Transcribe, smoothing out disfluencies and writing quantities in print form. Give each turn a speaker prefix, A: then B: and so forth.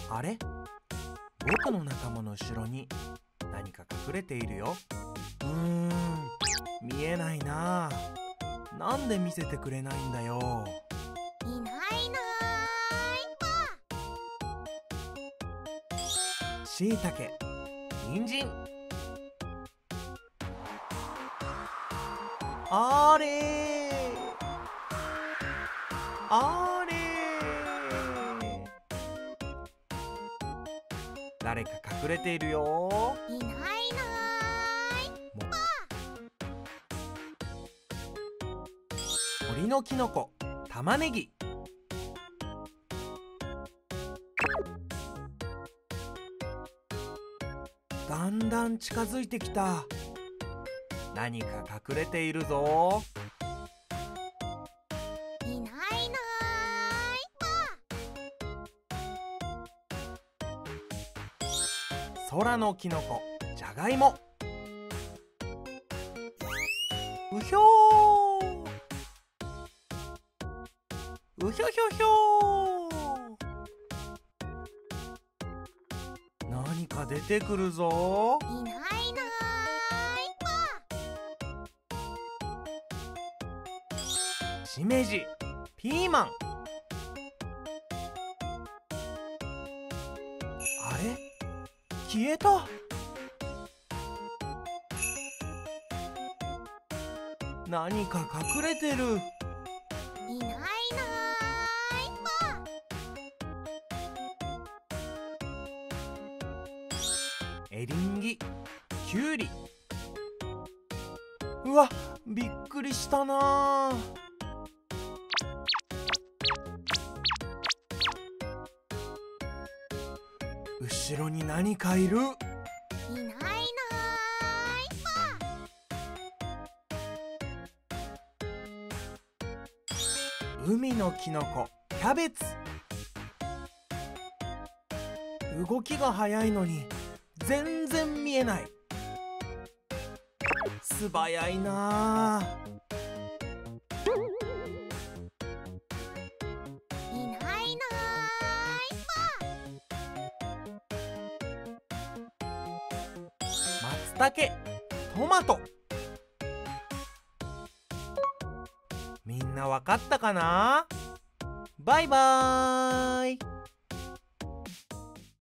A: あれ、僕の仲間の後ろに何か隠れているよ。見えないな。なんで見せてくれないんだよ。
B: いないいないば。
A: しいたけ、人参。あれー、あれー、誰か隠れているよ。
B: いないいない
A: 森のきのこ、玉ねぎ。だんだん近づいてきた。何か隠れているぞ。
B: いないいないば。
A: 空のきのこ、じゃがいも。うひょー、うひょひょひょー。何か出てくるぞ。
B: いないいない
A: しめじ、ピーマン。あれ、消えた。何か隠れてる。
B: いないいない
A: エリンギ、きゅうり。うわ、びっくりしたな。後ろに何かいる。
B: いないいない
A: 海のきのこ、キャベツ。動きが速いのに全然見えない。素早いな。
B: いないいない
A: 松茸、トマト。みんなわかったかな？バイバーイ。